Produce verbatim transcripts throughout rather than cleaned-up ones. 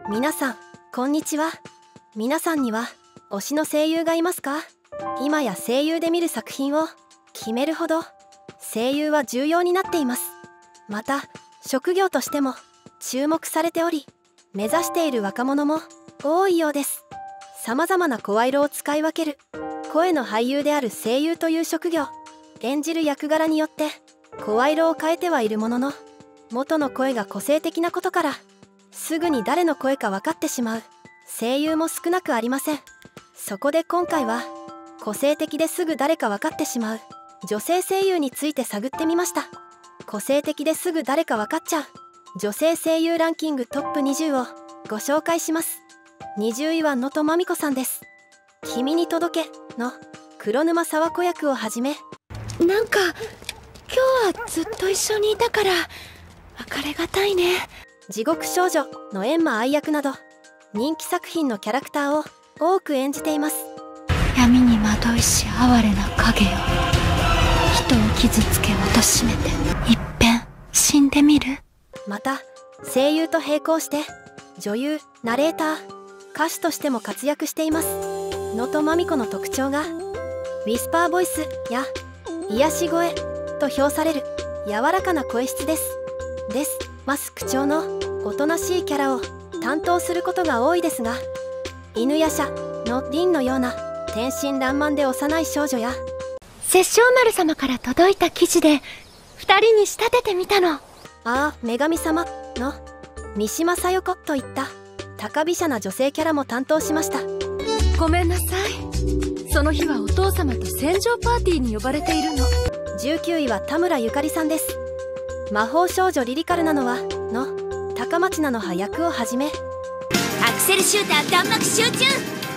皆さんこんにちは。皆さんには推しの声優がいますか？今や声優で見る作品を決めるほど声優は重要になっています。また職業としても注目されており、目指している若者も多いようです。さまざまな声色を使い分ける声の俳優である声優という職業、演じる役柄によって声色を変えてはいるものの、元の声が個性的なことからすぐに誰の声か分かってしまう声優も少なくありません。そこで今回は個性的ですぐ誰か分かってしまう女性声優について探ってみました。個性的ですぐ誰か分かっちゃう女性声優ランキングトップにじゅうをご紹介します。にじゅういは能登まみこさんです。君に届けの黒沼佐和子役をはじめ、 なんか今日はずっと一緒にいたから別れがたいね。 地獄少女の閻魔愛役など人気作品のキャラクターを多く演じています。 闇に惑いし哀れな影よ、人を傷つけ貶めていっぺん死んでみる。 また声優と並行して女優、ナレーター、歌手としても活躍しています。能登まみこの特徴がウィスパーボイスや癒し声と評される柔らかな声質です。ですます口調のおとなしいキャラを担当することが多いですが、犬夜叉のリンのような天真爛漫で幼い少女や、 殺生丸様から届いた記事で二人に仕立ててみたの。 ああ女神様の三島さよ子といった高飛車な女性キャラも担当しました。 ごめんなさい、その日はお父様と戦場パーティーに呼ばれているの。 じゅうきゅういは田村ゆかりさんです。魔法少女リリカルなのはの高町菜の葉役をはじめ、 アクセルシューター弾幕集中シュー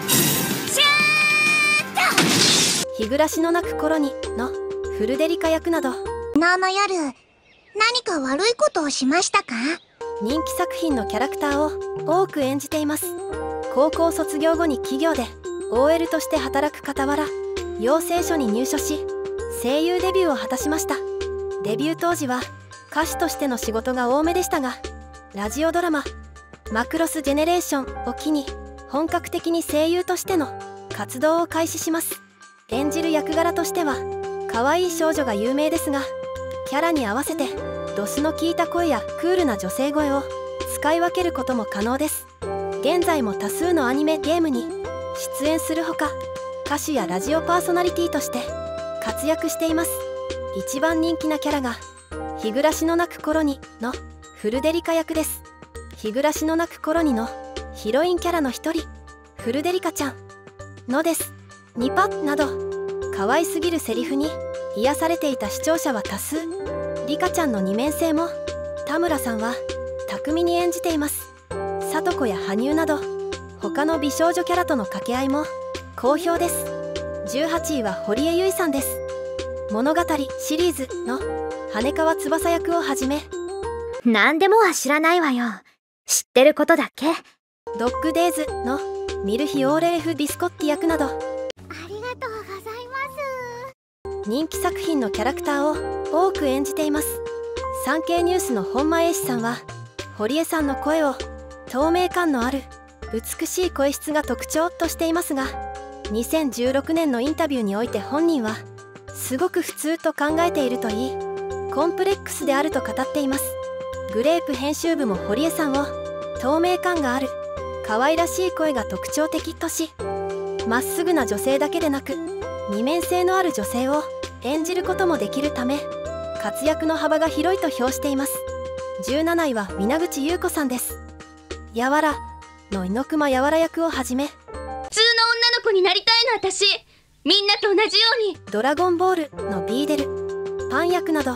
ト、 日暮らしの泣く頃にのフルデリカ役など、 昨日の夜何か悪いことをしましたか？ 人気作品のキャラクターを多く演じています。高校卒業後に企業で オーエル として働く傍ら、養成所に入所し声優デビューを果たしました。デビュー当時は歌手としての仕事が多めでしたが、ラジオドラマ「マクロスジェネレーション」を機に本格的に声優としての活動を開始します。演じる役柄としては可愛い少女が有名ですが、キャラに合わせてドスの効いた声やクールな女性声を使い分けることも可能です。現在も多数のアニメゲームに出演するほか、歌手やラジオパーソナリティとして活躍しています。一番人気なキャラが日暮らしの泣く頃にのフルデリカ役です。日暮らしの泣く頃にのヒロインキャラの一人、フルデリカちゃんのですニパなど可愛すぎるセリフに癒されていた視聴者は多数。リカちゃんの二面性も田村さんは巧みに演じています。聡子や羽生など他の美少女キャラとの掛け合いも好評です。じゅうはちいは堀江由衣さんです。物語シリーズの羽川翼役をはじめ、 何でもは知らないわよ、知ってることだけ。 ドッグデイズのミルヒ・オーレーフ・ビスコッティ役などありがとうございます。 人気作品のキャラクターを多く演じています。産経ニュースの本間英史さんは堀江さんの声を透明感のある美しい声質が特徴としていますが、にせんじゅうろくねんのインタビューにおいて本人はすごく普通と考えているといい、コンプレックスであると語っています。グレープ編集部も堀江さんを透明感がある可愛らしい声が特徴的とし、まっすぐな女性だけでなく二面性のある女性を演じることもできるため活躍の幅が広いと評しています。じゅうなないは皆口優子さんです。やわらの猪熊やわら役をはじめ、 普通の女の子になりたいの私、みんなと同じように。 ドラゴンボールのビーデル、パン役など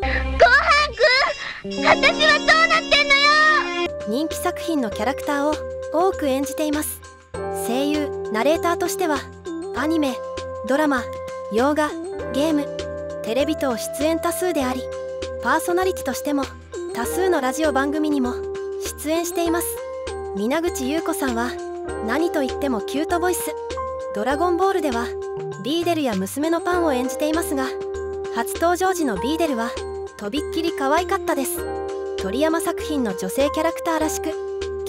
私はどうなってんのよ。 人気作品のキャラクターを多く演じています。声優、ナレーターとしてはアニメ、ドラマ、洋画、ゲーム、テレビ等出演多数であり、パーソナリティとしても多数のラジオ番組にも出演しています。皆口優子さんは何と言ってもキュートボイス。ドラゴンボールではビーデルや娘のパンを演じていますが、初登場時のビーデルはとびっきり可愛かったです。鳥山作品の女性キャラクターらしく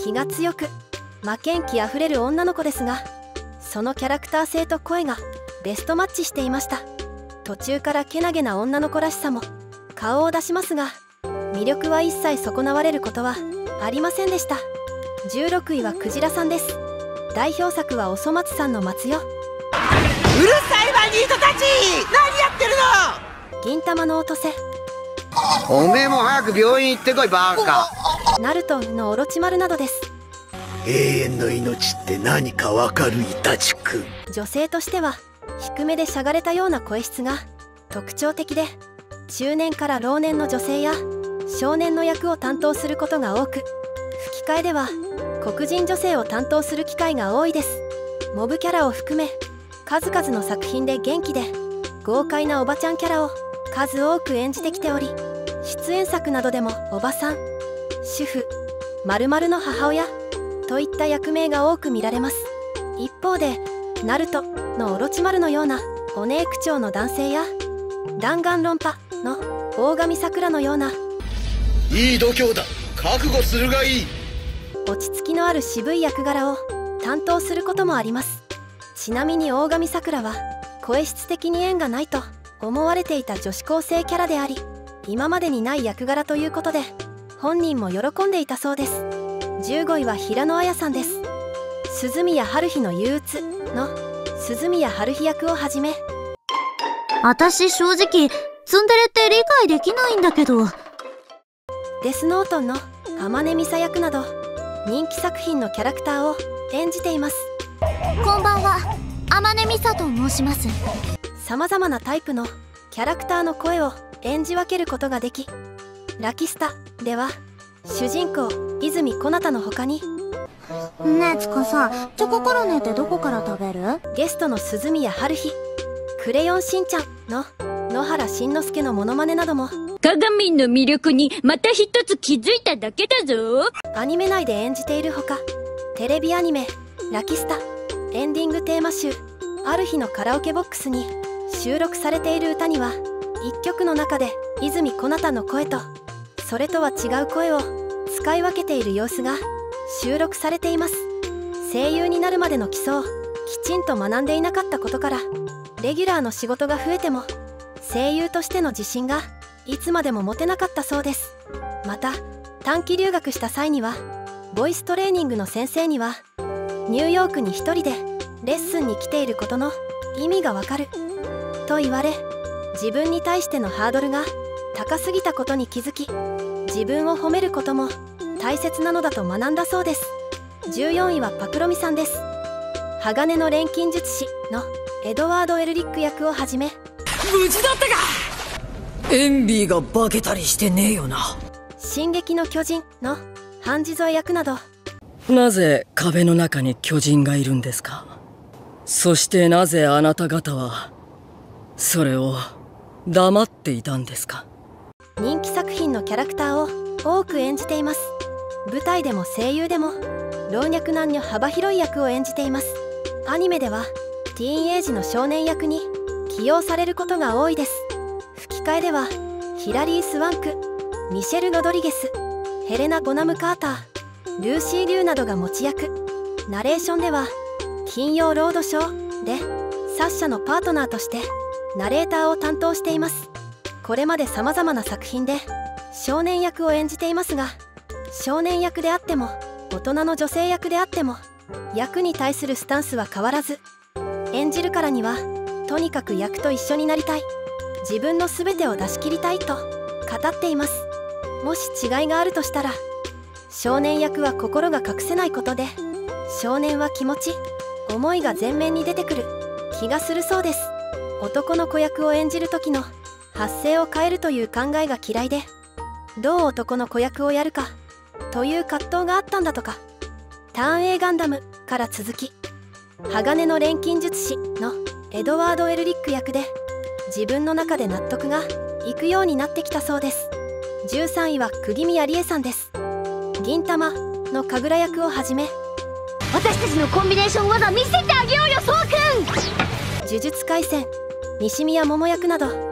気が強く負けん気あふれる女の子ですが、そのキャラクター性と声がベストマッチしていました。途中からけなげな女の子らしさも顔を出しますが、魅力は一切損なわれることはありませんでした。じゅうろくいはクジラさんです。代表作はおそ松さんの松よ。 うるさいわニートたち、何やってるの。 銀玉の落とせ。 おめえも早く病院行ってこいバカ。 ナルトのオロチマルなどです。 永遠の命って何かわかるイタチ君。 女性としては低めでしゃがれたような声質が特徴的で、中年から老年の女性や少年の役を担当することが多く、吹き替えでは黒人女性を担当する機会が多いです。モブキャラを含め数々の作品で元気で豪快なおばちゃんキャラを数多く演じてきており、出演作などでもおばさん、主婦、〇〇の母親といった役名が多く見られます。一方でナルトのオロチマルのようなお姉口調の男性や弾丸論破の大神桜のようないい度胸だ、覚悟するがいい。 落ち着きのある渋い役柄を担当することもあります。ちなみに大神桜は声質的に縁がないと思われていた女子高生キャラであり、今までにない役柄ということで本人も喜んでいたそうです。じゅうごいは平野綾さんです。鈴宮春日の憂鬱の鈴宮春日役をはじめ、 私正直ツンデレって理解できないんだけど、 デスノートの天音美沙役など人気作品のキャラクターを演じています。 こんばんは、天音美沙と申します。 さまざまなタイプのキャラクターの声を演じ分けることができ、ラキスタでは主人公泉小太の他に、 ねえつかさ、チョココロネってどこから食べる？ ゲストの鈴宮春日、クレヨンしんちゃんの野原しんのすけのモノマネなども、 鏡の魅力にまた一つ気づいただけだぞ。 アニメ内で演じているほか、テレビアニメ「ラキスタ」エンディングテーマ集「ある日のカラオケボックス」に収録されている歌には、いっきょくの中で泉小太の声とそれとは違う声を使い分けている様子が収録されています。声優になるまでの基礎をきちんと学んでいなかったことから、レギュラーの仕事が増えても声優としての自信がいつまでも持てなかったそうです。また短期留学した際には、ボイストレーニングの先生にはニューヨークに一人でレッスンに来ていることの意味がわかると言われ、自分に対してのハードルが高すぎたことに気づき、自分を褒めることも大切なのだと学んだそうです。じゅうよんいはパクロミさんです。鋼の錬金術師のエドワード・エルリック役をはじめ、 無事だったか。エンビーが化けたりしてねえよな。 進撃の巨人のハンジゾエ役など、 なぜ壁の中に巨人がいるんですか？そしてなぜあなた方はそれを黙っていたんですか？ 人気作品のキャラクターを多く演じています。舞台でも声優でも老若男女幅広い役を演じています。アニメではティーンエイジの少年役に起用されることが多いです。吹き替えではヒラリー・スワンク、ミシェル・ロドリゲス、ヘレナ・ボナム・カーター、ルーシー・リュウなどが持ち役。ナレーションでは金曜ロードショーでサッシャのパートナーとしてナレーターを担当しています。これまで様々な作品で少年役を演じていますが、少年役であっても大人の女性役であっても役に対するスタンスは変わらず、演じるからにはとにかく役と一緒になりたい、自分の全てを出し切りたいと語っています。もし違いがあるとしたら、少年役は心が隠せないことで、少年は気持ち、思いが前面に出てくる気がするそうです。男の子役を演じる時の発声を変えるという考えが嫌いで、どう男の子役をやるかという葛藤があったんだとか。ターン A ガンダムから続き、鋼の錬金術師のエドワード・エルリック役で自分の中で納得がいくようになってきたそうです。じゅうさんいは釘宮理恵さんです。銀玉の神楽役をはじめ、 私たちのコンビネーション技見せてあげようよ、そうくん。 呪術廻戦西宮桃役など知ってるよ、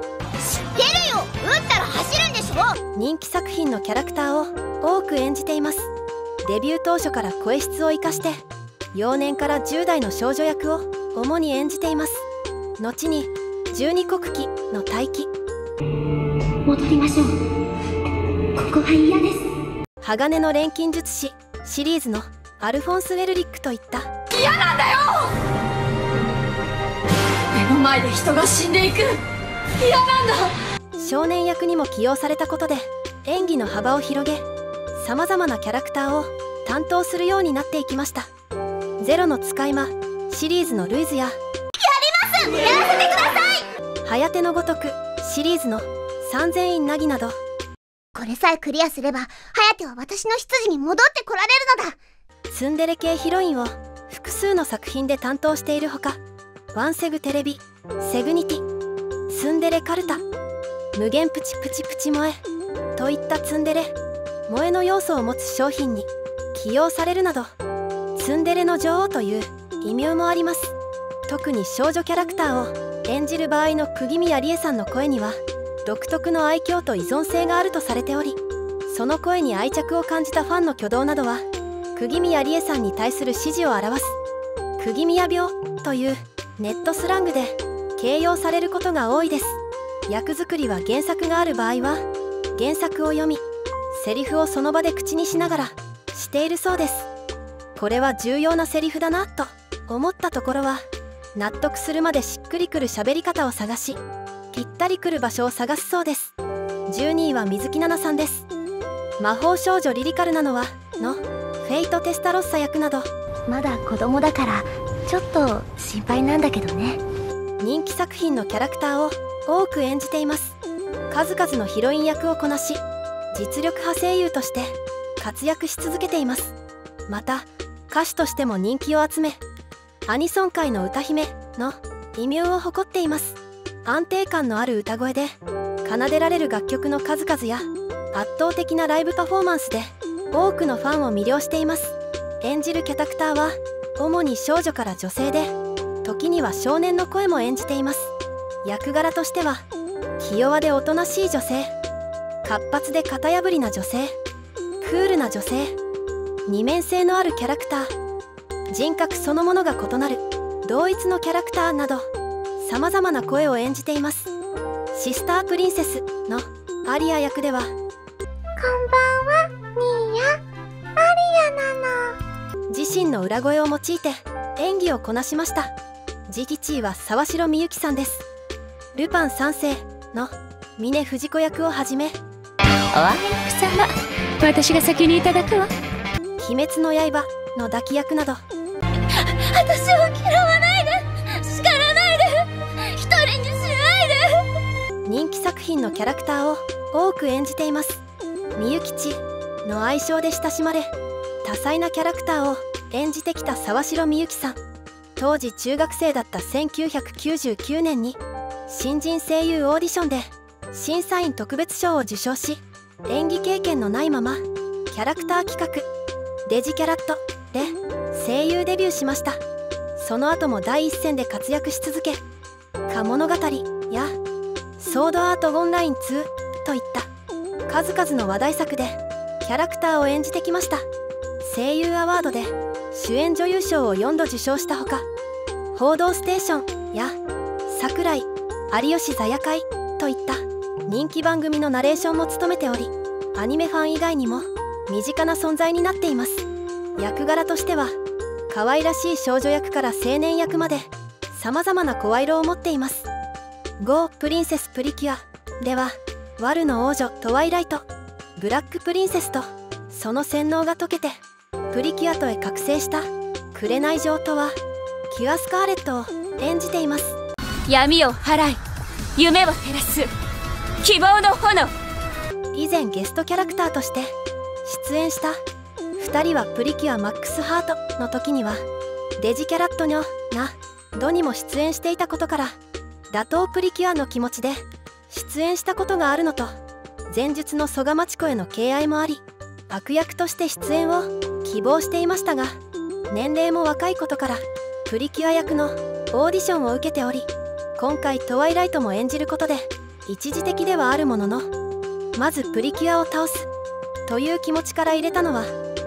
撃ったら走るんでしょ。 人気作品のキャラクターを多く演じています。 デビュー当初から声質を生かして幼年からじゅう代の少女役を主に演じています。後に十二国旗の大気、 戻りましょう。ここは嫌です。 鋼の錬金術師シリーズのアルフォンス・ウェルリックといった嫌なんだよ。目の前で人が死んでいく。嫌なんだ。 少年役にも起用されたことで演技の幅を広げ、さまざまなキャラクターを担当するようになっていきました。ゼロの使い魔シリーズのルイズややります、やらせてください、ハヤテのごとくシリーズの三千院凪など、 これさえクリアすれば、ハヤテは私の執事に戻ってこられるのだ。 ツンデレ系ヒロインを複数の作品で担当しているほか、ワンセグテレビ、セグニティ、ツンデレカルタ、無限プチプチプチ萌えといったツンデレ萌えの要素を持つ商品に起用されるなど、ツンデレの女王という異名もあります。特に少女キャラクターを演じる場合の釘宮理恵さんの声には独特の愛嬌と依存性があるとされており、その声に愛着を感じたファンの挙動などは釘宮理恵さんに対する支持を表す釘宮病というネットスラングで形容されることが多いです。役作りは原作がある場合は原作を読み、セリフをその場で口にしながらしているそうです。これは重要なセリフだなと思ったところは納得するまでしっくりくる喋り方を探し、ぴったりくる場所を探すそうです。じゅうにいは水木奈々さんです。魔法少女リリカルなのはのフェイト・テスタロッサ役など、 まだ子供だからちょっと心配なんだけどね。 人気作品のキャラクターを多く演じています。数々のヒロイン役をこなし、実力派声優として活躍し続けています。また歌手としても人気を集め、アニソン界の歌姫の異名を誇っています。安定感のある歌声で奏でられる楽曲の数々や圧倒的なライブパフォーマンスで多くのファンを魅了しています。演じるキャラクターは主に少女から女性で、時には少年の声も演じています。役柄としては気弱でおとなしい女性、活発で型破りな女性、クールな女性、二面性のあるキャラクター、人格そのものが異なる同一のキャラクターなど、さまざまな声を演じています。シスタープリンセスのアリア役では、 こんばんは、ミーヤ、アリアなの。 自身の裏声を用いて演技をこなしました。次期地位は沢城みゆきさんです。ルパン三世の峰不二子役をはじめ、 おあげく様、私が先にいただくわ。 鬼滅の刃の抱き役など、 私を嫌わないで、叱らないで、一人にしないで。 人気作品のキャラクターを多く演じています。みゆきちの愛称で親しまれ、多彩なキャラクターを演じてきた沢城みゆきさん。当時中学生だったせんきゅうひゃくきゅうじゅうきゅうねんに新人声優オーディションで審査員特別賞を受賞し、演技経験のないままキャラクター企画デジキャラットで声優デビューしました。その後も第一線で活躍し続け、か物語やソードアートオンラインツーといった数々の話題作でキャラクターを演じてきました。声優アワードで主演女優賞をよんど受賞したほか、報道ステーションや桜井有吉座夜会といった人気番組のナレーションも務めており、アニメファン以外にも身近な存在になっています。役柄としては可愛らしい少女役から青年役まで様々な声色を持っています。ゴープリンセスプリキュアでは、ワルの王女トワイライト、ブラックプリンセスとその洗脳が解けてプリキュアとへ覚醒した紅女王とはキュアスカーレットを演じています。 闇を払い、夢を照らす希望の炎。 以前ゲストキャラクターとして出演したふたりはプリキュアマックスハートの時にはデジキャラットニョなどにも出演していたことから、打倒プリキュアの気持ちで出演したことがあるのと、前述の曽我町子への敬愛もあり悪役として出演を希望していましたが、年齢も若いことからプリキュア役のオーディションを受けており、今回トワイライトも演じることで一時的ではあるものの、まずプリキュアを倒すという気持ちから入れたのは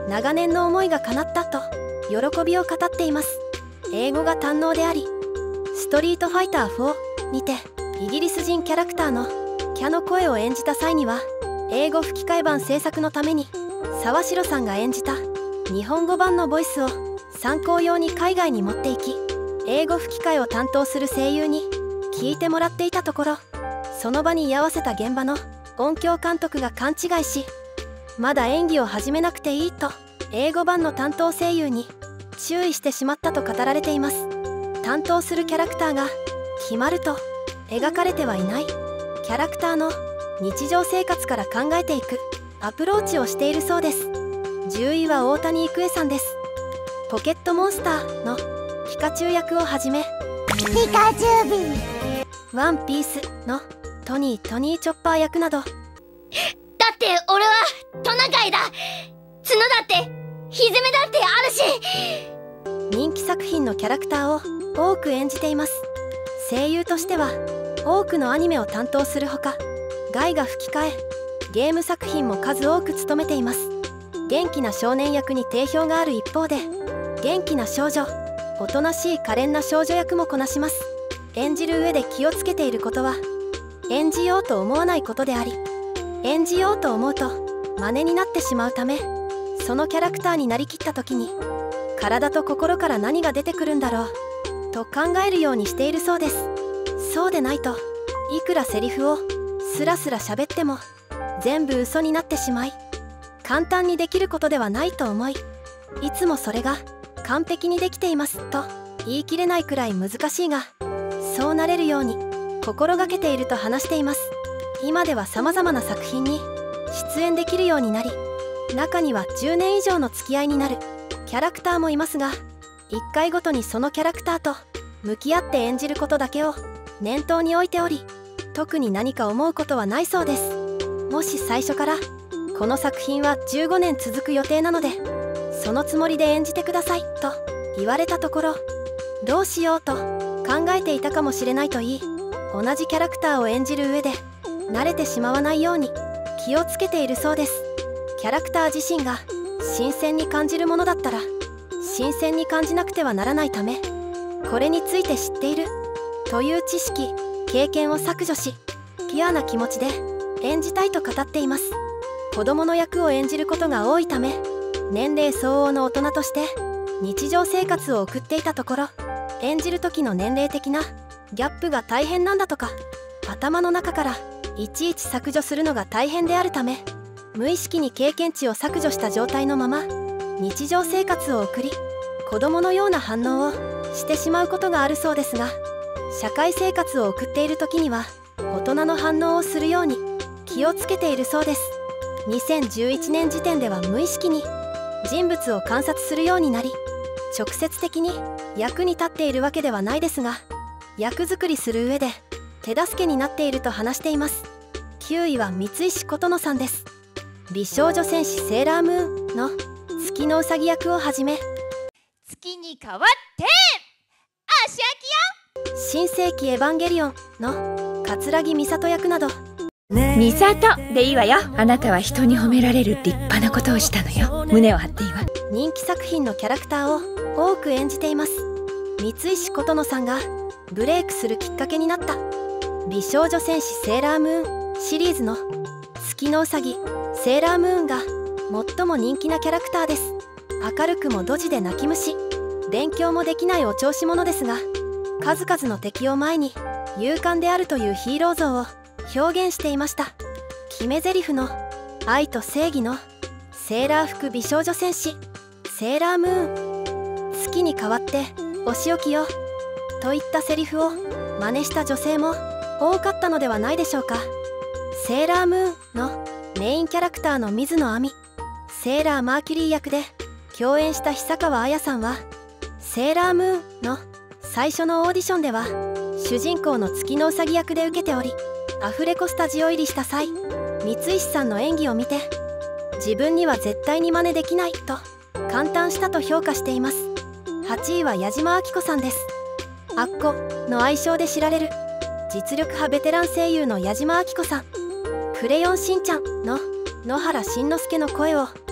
長年の思いが叶ったと喜びを語っています。英語が堪能であり、ストリートファイターフォーにてイギリス人キャラクターのキャの声を演じた際には、英語吹き替え版制作のために沢城さんが演じた日本語版のボイスを参考用に海外に持っていき、英語吹き替えを担当する声優に聞いてもらっていたところ、その場に居合わせた現場の音響監督が勘違いし、まだ演技を始めなくていいと英語版の担当声優に注意してしまったと語られています。担当するキャラクターが決まると描かれてはいないキャラクターの日常生活から考えていくアプローチをしているそうです。じゅういは大谷育恵さんです。ポケットモンスターのピカチュウ役をはじめ、 ピカチュウビー、 ワンピースのトニー・トニー・チョッパー役など。 だって俺はトナカイだ。角だってひづめだってあるし。 人気作品のキャラクターを多く演じています。声優としては多くのアニメを担当するほか、ガイが吹き替え、ゲーム作品も数多く務めています。元気な少年役に定評がある一方で、元気な少女、おとなしい可憐な少女役もこなします。演じる上で気をつけていることは、演じようと思わないことであり、演じようと思うと真似になってしまうため、そのキャラクターになりきった時に体と心から何が出てくるんだろうと考えるようにしているそうです。そうでないと、いくらセリフをスラスラ喋っても全部嘘になってしまい、簡単にできることではないと思い、いつもそれが完璧にできていますと言い切れないくらい難しいが、そうなれるように心がけていると話しています。今では様々な作品に出演できるようになり、中にはじゅうねん以上の付き合いになるキャラクターもいますが、いっかいごとにそのキャラクターと向き合って演じることだけを念頭に置いており、特に何か思うことはないそうです。もし最初からこの作品はじゅうごねん続く予定なのでそのつもりで演じてくださいと言われたところ、どうしようと考えていたかもしれないといい、同じキャラクターを演じる上で慣れてしまわないように気をつけているそうです。キャラクター自身が新鮮に感じるものだったら新鮮に感じなくてはならないため、これについて知っているという知識・経験を削除し、ピュアな気持ちで演じたいと語っています。子供の役を演じることが多いため、年齢相応の大人として日常生活を送っていたところ、演じる時の年齢的なギャップが大変なんだとか、頭の中からいちいち削除するのが大変であるため、無意識に経験値を削除した状態のまま日常生活を送り、子供のような反応をしてしまうことがあるそうですが、社会生活を送っている時には大人の反応をするように気をつけているそうです。にせんじゅういちねん時点では無意識に人物を観察するようになり、直接的に役に立っているわけではないですが、役作りする上で手助けになっていると話しています。きゅういは三石琴乃さんです。美少女戦士セーラームーンの月のうさぎ役をはじめ、 月に代わって足秋よ、 新世紀エヴァンゲリオンの桂木美里役など。 美里でいいわよ。あなたは人に褒められる立派なことをしたのよ。胸を張っていいわ。 人気作品のキャラクターを多く演じています。三石琴乃さんがブレイクするきっかけになった美少女戦士セーラームーンシリーズの月のうさぎセーラームーンが最も人気なキャラクターです。明るくもドジで泣き虫、勉強もできないお調子者ですが、数々の敵を前に勇敢であるというヒーロー像を表現していました。決め台詞の愛と正義のセーラー服美少女戦士セーラームーン、月に代わってお仕置きよといったセリフを真似した女性も多かったのではないでしょうか。セーラームーンのメインキャラクターの水野亜美、セーラーマーキュリー役で共演した久川綾さんは、セーラームーンの最初のオーディションでは主人公の月のうさぎ役で受けており、アフレコスタジオ入りした際、三石さんの演技を見て自分には絶対に真似できないと感嘆したと評価しています。はちいは矢島明子さんです。アッコの愛称で知られる実力派ベテラン声優の矢島明子さん、クレヨンしんちゃんの野原しんのすけの声を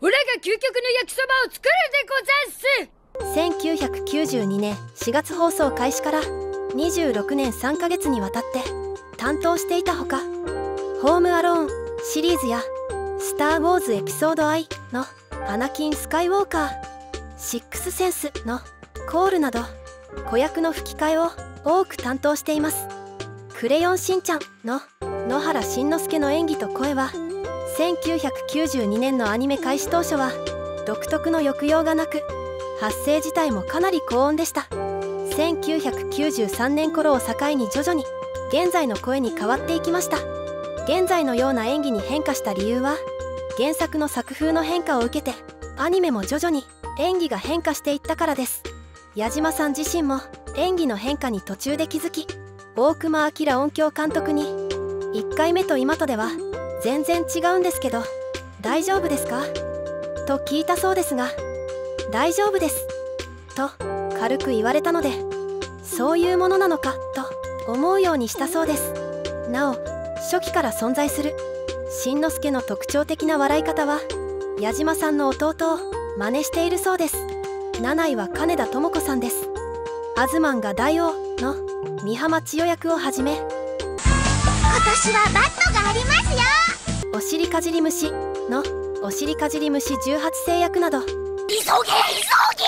オラが究極の焼きそばを作るでござんす。 せんきゅうひゃくきゅうじゅうにねんしがつ放送開始からにじゅうろくねんさんかげつにわたって担当していたほか、ホームアローンシリーズやスター・ウォーズエピソード アイ のアナキン・スカイウォーカー、シックス・センスのコールなど子役の吹き替えを多く担当しています。クレヨンしんちゃんの野原しんのすけの演技と声はせんきゅうひゃくきゅうじゅうにねんのアニメ開始当初は独特の抑揚がなく、発声自体もかなり高音でした。せんきゅうひゃくきゅうじゅうさんねん頃を境に徐々に現在の声に変わっていきました。現在のような演技に変化した理由は、原作の作風の変化を受けてアニメも徐々に演技が変化していったからです。矢島さん自身も演技の変化に途中で気づき、大隈明音響監督にいっかいめと今とでは全然違うんですけど大丈夫ですかと聞いたそうですが、大丈夫ですと軽く言われたので、そういうものなのかと思うようにしたそうです。なお初期から存在するしんのすけの特徴的な笑い方は矢島さんの弟を真似しているそうです。なないは金田朋子さんです。アズマンが大王の美浜千代役をはじめ、 今年はバットがありますよ、 おしりかじり虫のおしりかじり虫じゅうはちせい役など、 急げ急げ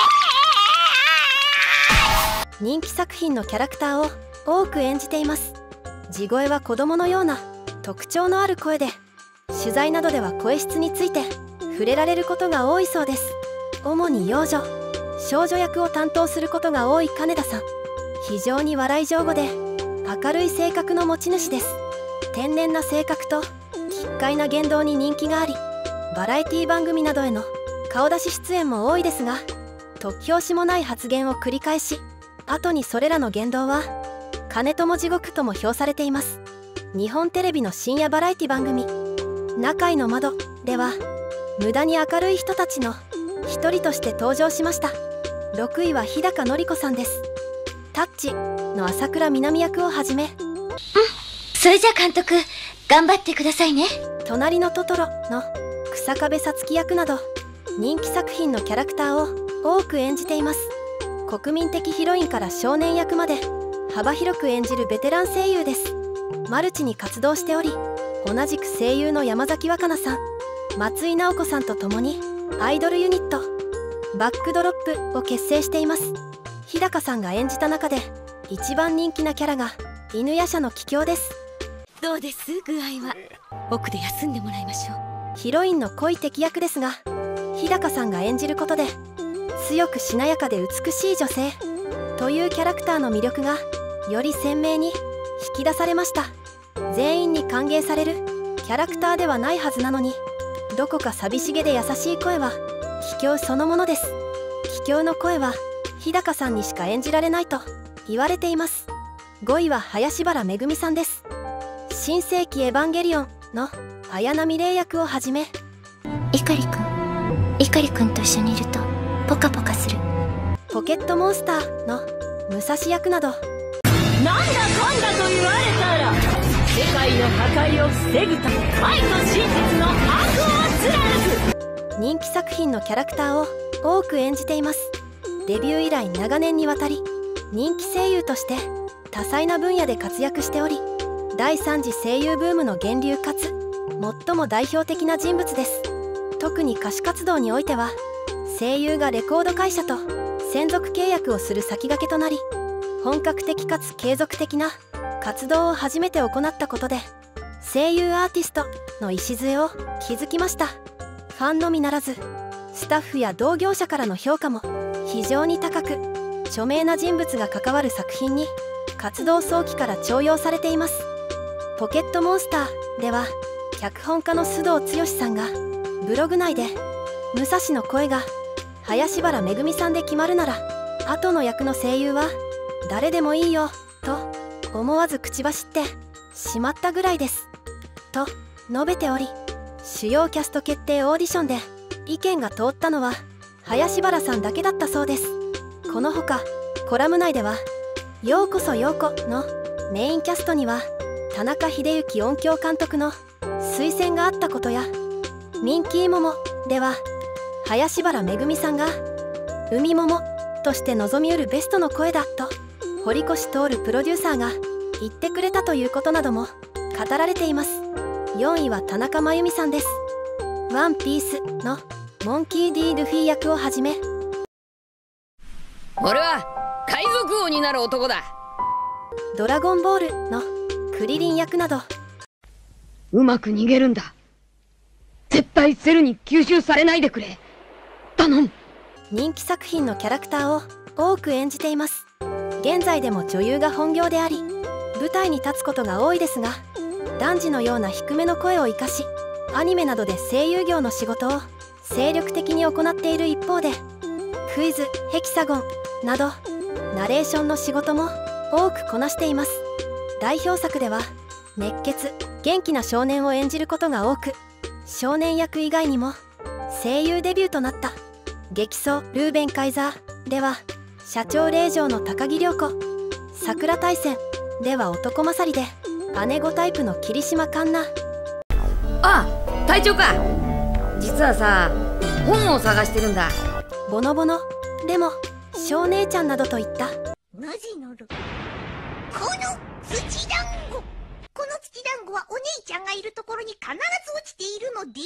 人気作品のキャラクターを多く演じています。地声は子供のような特徴のある声で、取材などでは声質について触れられることが多いそうです。主に幼女少女役を担当することが多い金田さん、非常に笑い上手で明るい性格の持ち主です。天然な性格と奇怪な言動に人気があり、バラエティ番組などへの顔出し出演も多いですが、突拍子もない発言を繰り返し、後にそれらの言動は金友地獄とも評されています。日本テレビの深夜バラエティ番組「中井の窓」では無駄に明るい人たちの一人として登場しました。ろくいは日高のり子さんです。タッチの朝倉みなみ役をはじめ、 うん、それじゃ監督頑張ってくださいね。 隣のトトロの草壁さつき役など人気作品のキャラクターを多く演じています。国民的ヒロインから少年役まで幅広く演じるベテラン声優です。マルチに活動しており、同じく声優の山崎若菜さん、松井直子さんと共にアイドルユニットバックドロップを結成しています。日高さんが演じた中で一番人気なキャラが犬夜叉の桔梗です。 どうです具合は。奥で休んでもらいましょう。ヒロインの恋敵役ですが、日高さんが演じることで強くしなやかで美しい女性というキャラクターの魅力がより鮮明に引き出されました。全員に歓迎されるキャラクターではないはずなのに、どこか寂しげで優しい声は桔梗そのものです。桔梗の声は日高さんにしか演じられないと言われています。ごいは林原めぐみさんです。新世紀エヴァンゲリオンの綾波レイ役をはじめ、 碇くん碇くんと一緒にいるとポカポカする。 ポケットモンスターの武蔵役など、なんだかんだと言われたら世界の破壊を防ぐため愛と真実の悪を貫く。 人気作品のキャラクターを多く演じています。デビュー以来長年にわたり人気声優として多彩な分野で活躍しており、第三次声優ブームの源流かつ最も代表的な人物です。特に歌手活動においては声優がレコード会社と専属契約をする先駆けとなり、本格的かつ継続的な活動を初めて行ったことで声優アーティストの礎を築きました。ファンのみならずスタッフや同業者からの評価も非常に高く、著名な人物が関わる作品に活動早期から重用されています。ポケットモンスターでは脚本家の須藤剛さんがブログ内で、武蔵の声が林原めぐみさんで決まるなら後の役の声優は誰でもいいよと思わず口走ってしまったぐらいですと述べており、主要キャスト決定オーディションで意見が通ったのは林原さんだけだったそうです。このほかコラム内では「ようこそようこ」のメインキャストには田中秀幸音響監督の推薦があったことや、ミンキーモモでは林原めぐみさんが海桃として望みうるベストの声だと堀越徹プロデューサーが言ってくれたということなども語られています。よんいは田中真由美さんです。ワンピースのモンキー D ルフィ役をはじめ、 俺は海賊王になる男だ。 ドラゴンボールのクリリン役など、 うまく逃げるんだ。絶対セルに吸収されないでくれ。頼む。 人気作品のキャラクターを多く演じています。現在でも女優が本業であり、舞台に立つことが多いですが、男児のような低めの声を生かし、アニメなどで声優業の仕事を精力的に行っている一方で、クイズ、ヘキサゴンなどナレーションの仕事も多くこなしています。代表作では熱血元気な少年を演じることが多く、少年役以外にも声優デビューとなった激走ルーベンカイザーでは社長令嬢の高木涼子、桜大戦では男勝りで姉子タイプの霧島環奈。 ああ、隊長か。実はさ、本を探してるんだ。 ボノボノでも少姉ちゃんなどといったなぜならこの土団子、この土団子はお姉ちゃんがいるところに必ず落ちているのです。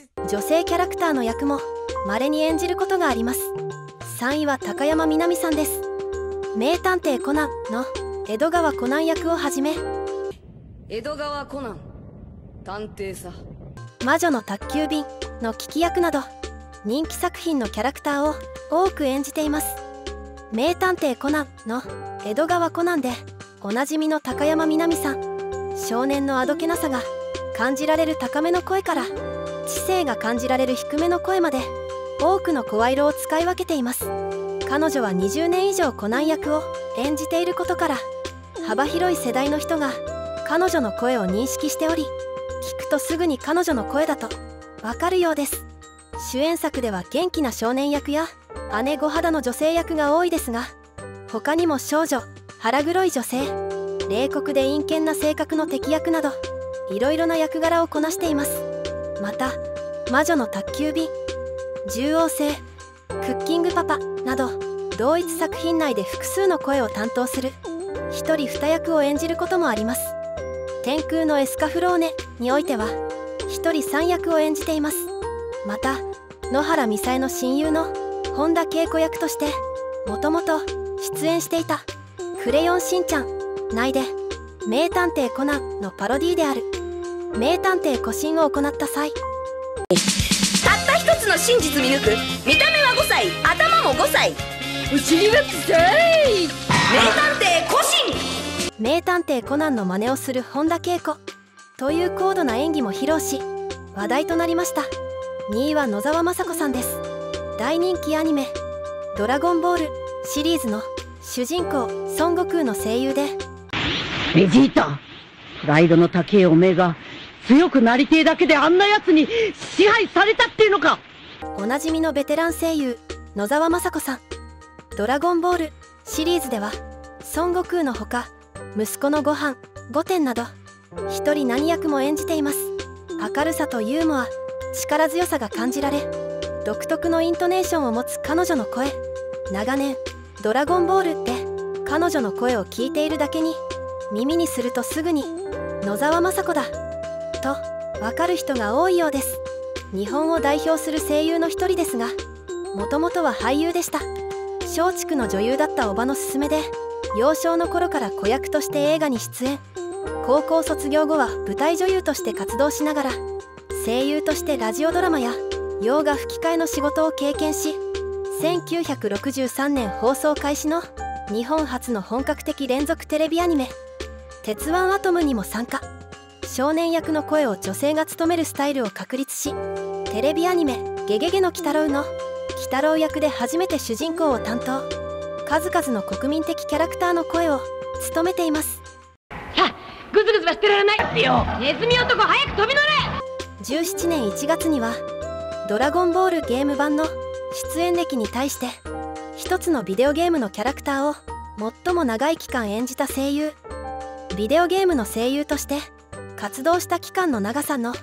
女性キャラクターの役も稀に演じることがあります。さんいは高山みなみさんです。名探偵コナンの江戸川コナン役をはじめ、 江戸川コナン探偵さ、 魔女の宅急便のキキ役など人気作品のキャラクターを多く演じています。名探偵コナンの江戸川コナンでおなじみの高山みなみさん、少年のあどけなさが感じられる高めの声から知性が感じられる低めの声まで多くの声色を使い分けています。彼女はにじゅうねん以上コナン役を演じていることから、幅広い世代の人が彼女の声を認識しており、聞くとすぐに彼女の声だとわかるようです。主演作では元気な少年役や姉御肌の女性役が多いですが、他にも少女、腹黒い女性、冷酷で陰険な性格の敵役などいろいろな役柄をこなしています。また魔女の宅急便、獣王星、クッキングパパなど同一作品内で複数の声を担当する一人二役を演じることもあります。天空のエスカフローネにおいては一人三役を演じています。また野原みさえの親友の本田恵子役としてもともと出演していた「クレヨンしんちゃん」内で名探偵コナンのパロディである名探偵コシンを行った際、 たった一つの真実見抜く、見た目はごさい、頭もごさい、うちにはくさい名探偵コシン。 名探偵コナンの真似をする本田恵子という高度な演技も披露し話題となりました。にいは野沢雅子さんです。大人気アニメ「ドラゴンボール」シリーズの主人公孫悟空の声優で、 ベジータ、プライドの高えおめえが強くなりてえだけであんなやつに支配されたっていうのか。 おなじみのベテラン声優野沢雅子さん。ドラゴンボールシリーズでは孫悟空のほか息子のご飯御殿など一人何役も演じています。明るさとユーモア、力強さが感じられ、独特のイントネーションを持つ彼女の声。長年「ドラゴンボール」で彼女の声を聞いているだけに、耳にするとすぐに野沢雅子だとわかる人が多いようです。日本を代表する声優の一人ですが、もともとは俳優でした。松竹の女優だった叔母の勧めで幼少の頃から子役として映画に出演。高校卒業後は舞台女優として活動しながら声優としてラジオドラマや洋画吹き替えの仕事を経験し、せんきゅうひゃくろくじゅうさんねん放送開始の日本初の本格的連続テレビアニメ「鉄腕アトム」にも参加。少年役の声を女性が務めるスタイルを確立し、テレビアニメ「ゲゲゲの鬼太郎」の鬼太郎役で初めて主人公を担当。数々の国民的キャラクターの声を務めています。 さあ、グズグズはしてられないってよ。ネズミ男、早く飛び乗れ。 じゅうななねんいちがつには「ドラゴンボール」ゲーム版の出演歴に対して一つのビデオゲームのキャラクターを最も長い期間演じた声優、ビデオゲームの声優として活動した期間の長さの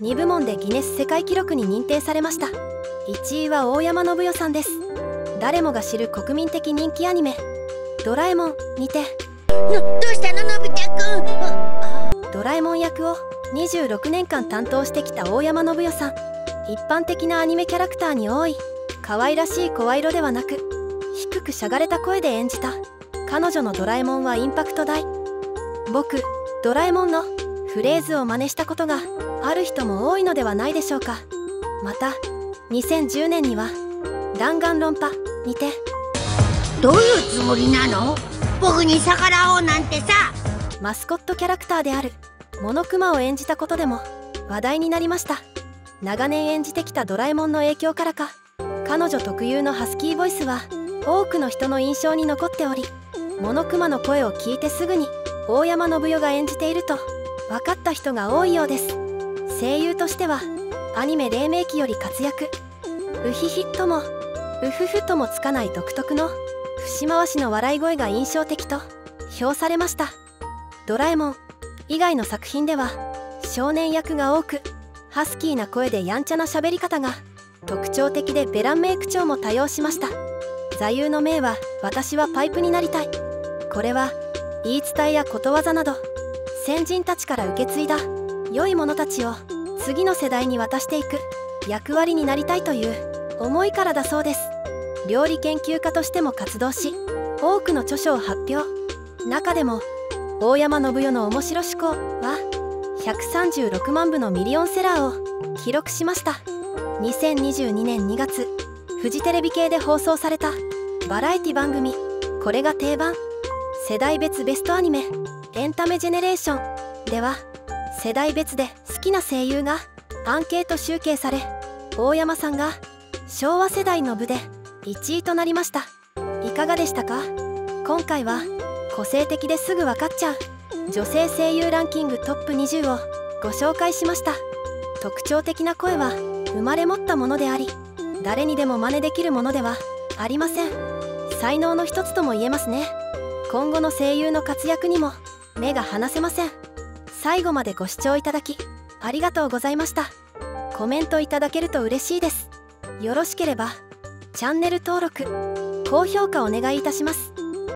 に部門でギネス世界記録に認定されました。いちいは大山信代さんです。誰もが知る国民的人気アニメ「ドラえもん」にてのどうしたの、のび太くん。 ドラえもん役をにじゅうろくねんかん担当してきた大山信代さん。一般的なアニメキャラクターに多い可愛らしい声色ではなく、低くしゃがれた声で演じた彼女のドラえもんはインパクト大。僕ドラえもんのフレーズを真似したことがある人も多いのではないでしょうか。またにせんじゅうねんには弾丸論破にてどういうつもりなの、僕に逆らおうなんてさ。 マスコットキャラクターであるモノクマを演じたことでも話題になりました。長年演じてきたドラえもんの影響からか、彼女特有のハスキーボイスは多くの人の印象に残っており、モノクマの声を聞いてすぐに大山信代が演じていると分かった人が多いようです。声優としてはアニメ黎明期より活躍。ウヒヒともウフフともつかない独特の節回しの笑い声が印象的と評されました。ドラえもん以外の作品では少年役が多く、ハスキーな声でやんちゃな喋り方が特徴的で、ベランメイク調も多用しました。座右の銘は私はパイプになりたい。これは言い伝えやことわざなど先人たちから受け継いだ良いものたちを次の世代に渡していく役割になりたいという思いからだそうです。料理研究家としても活動し、多くの著書を発表。中でも大山信代の面白思考はひゃくさんじゅうろくまんぶのミリオンセラーを記録しました。にせんにじゅうにねんにがつ、フジテレビ系で放送されたバラエティ番組「これが定番世代別ベストアニメエンタメジェネレーション」では、世代別で好きな声優がアンケート集計され、大山さんが昭和世代の部でいちいとなりました。いかがでしたか？今回は個性的ですぐ分かっちゃう女性声優ランキングトップにじゅうをご紹介しました。特徴的な声は生まれ持ったものであり、誰にでも真似できるものではありません。才能の一つとも言えますね。今後の声優の活躍にも目が離せません。最後までご視聴いただきありがとうございました。コメントいただけると嬉しいです。よろしければチャンネル登録、高評価お願いいたします。